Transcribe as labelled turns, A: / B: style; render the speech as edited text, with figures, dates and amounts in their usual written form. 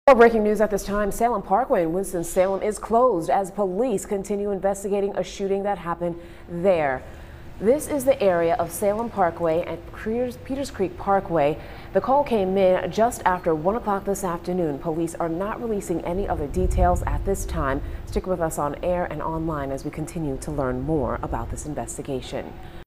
A: More breaking news at this time. Salem Parkway in Winston-Salem is closed as police continue investigating a shooting that happened there. This is the area of Salem Parkway and Peters Creek Parkway. The call came in just after 1 o'clock this afternoon. Police are not releasing any other details at this time. Stick with us on air and online as we continue to learn more about this investigation.